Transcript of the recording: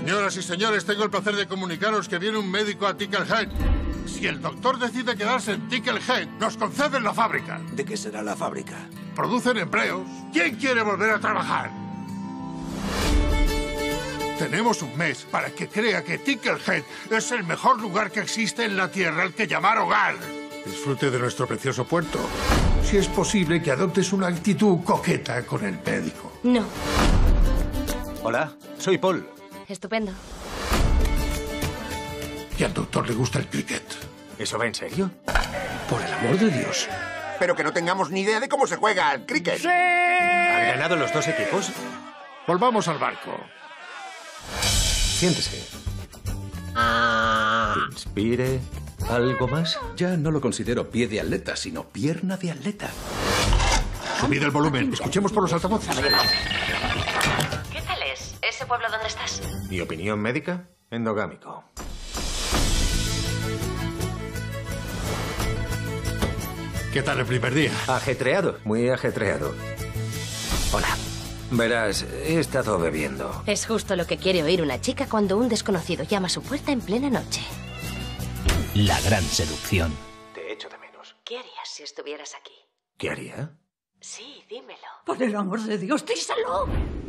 Señoras y señores, tengo el placer de comunicaros que viene un médico a Ticklehead. Si el doctor decide quedarse en Ticklehead, nos conceden la fábrica. ¿De qué será la fábrica? Producen empleos. ¿Quién quiere volver a trabajar? Tenemos un mes para que crea que Ticklehead es el mejor lugar que existe en la Tierra al que llamar hogar. Disfrute de nuestro precioso puerto. Si es posible que adoptes una actitud coqueta con el médico. No. Hola, soy Paul. Estupendo. Y al doctor le gusta el cricket. ¿Eso va en serio? Por el amor de Dios. Pero que no tengamos ni idea de cómo se juega al cricket. ¡Sí! ¿Han ganado los dos equipos? Volvamos al barco. Siéntese. Inspire. ¿Algo más? Ya no lo considero pie de atleta, sino pierna de atleta. Subid el volumen. Escuchemos por los altavoces. ¿Qué tal es ese pueblo donde estás? ¿Mi opinión médica? Endogámico. ¿Qué tal el primer día? Ajetreado, muy ajetreado. Hola. Verás, he estado bebiendo. Es justo lo que quiere oír una chica cuando un desconocido llama a su puerta en plena noche. La gran seducción. Te echo de menos. ¿Qué harías si estuvieras aquí? ¿Qué haría? Sí, dímelo. Por el amor de Dios, díselo.